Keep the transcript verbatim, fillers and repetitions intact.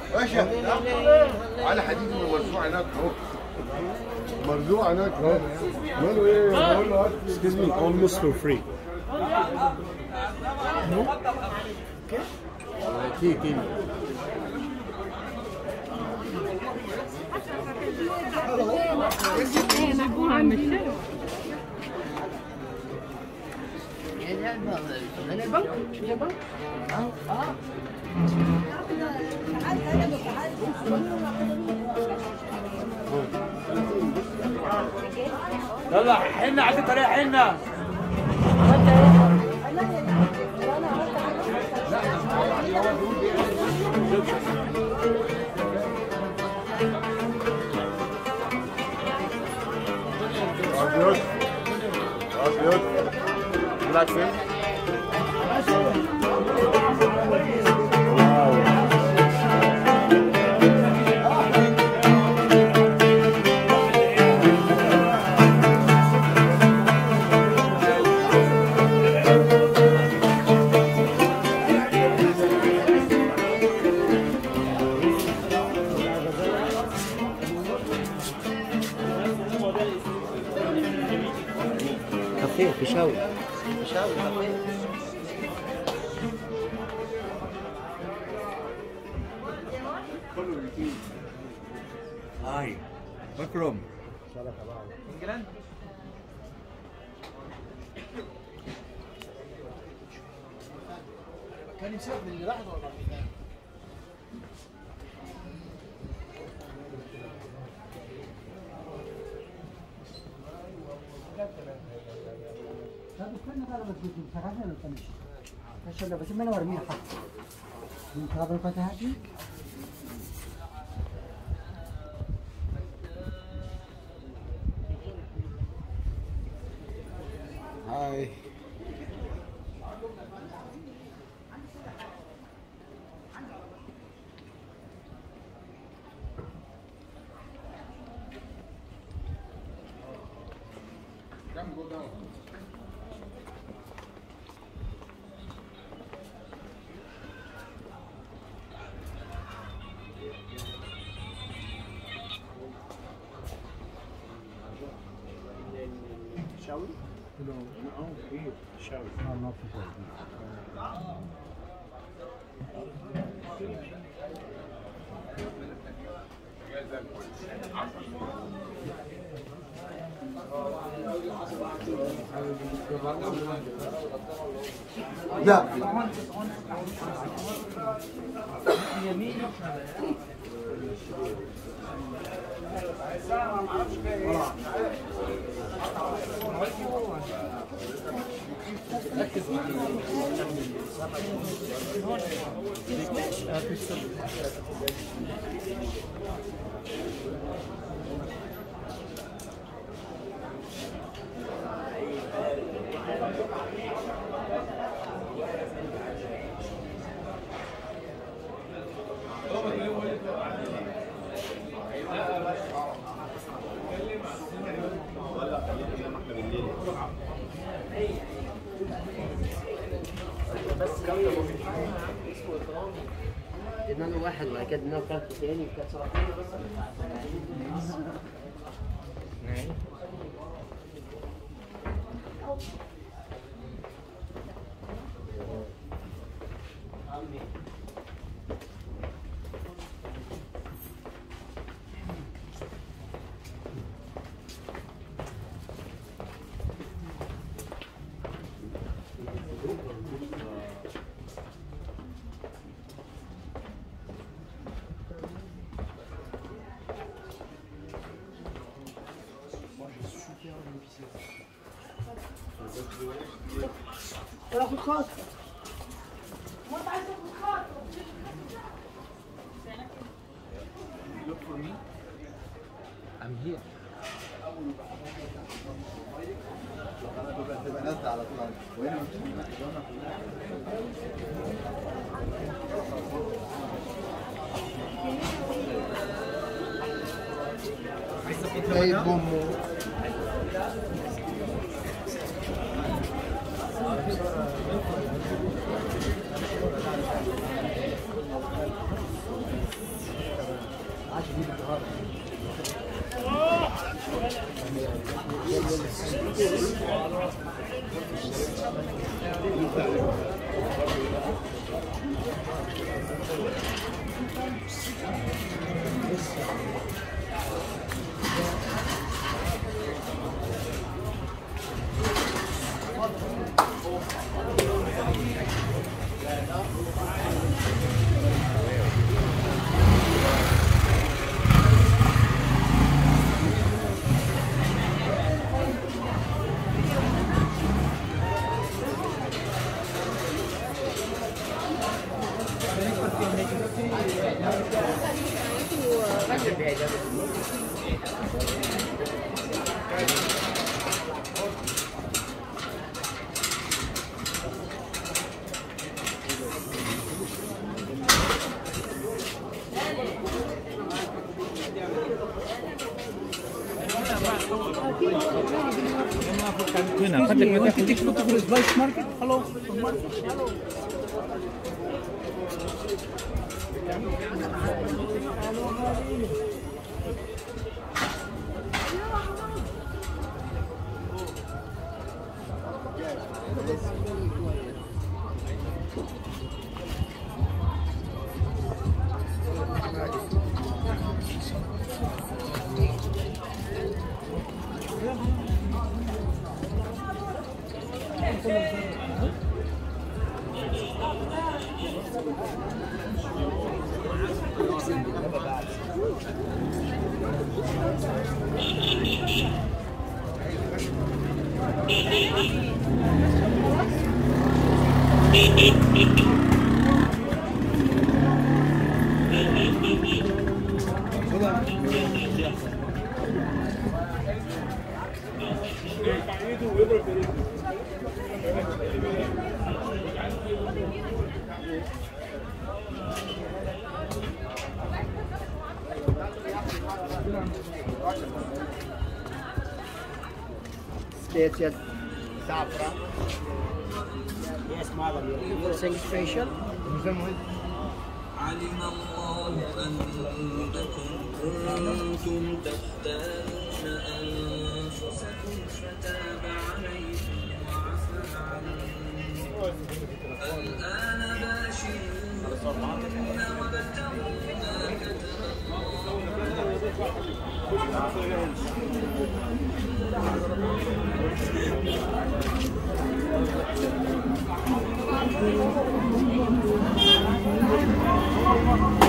باشا على حديد مرفوع هناك اهو. مرزوع هناك اهو. ماله ايه؟ بقول له Excuse me, almost for free. كي كي يلا حنة عدي طريق حنة. ابيض ابيض طلعت فين؟ كافيه بيشاوي. بيشاوي كافيه. هاي مكرم انجلاند. كان يسافر اللي راحت ولا بعد كده؟ دكاننا بقى لما تجيب مساحتنا ولا تمشي عشان بس ما نورمي حق من قبل فتحتي هاي Shall we? No, no, here. Shall we? No, not for لا ركز معايا. ادينا له واحد وبعد كده ادينا له كارت تاني وكارت سرطاني بس. تاخد خاص Look for me. I'm here. تبقى نازله على طول وهنا طيب بومو ممكن تكتبوا في السبايس ماركت. هلو Yes, yes. Saffron. Yes, madam. Sing special. علم الله أنكم كنتم تختارون أنفسكم فتاب عليكم وعفى عنكم الآن باشروهن وابتغوا ما كتب الله